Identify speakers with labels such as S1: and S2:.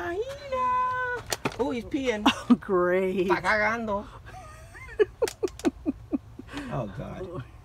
S1: Hyena. Oh, he's peeing.
S2: Oh, great.
S1: Está cagando. Oh, God.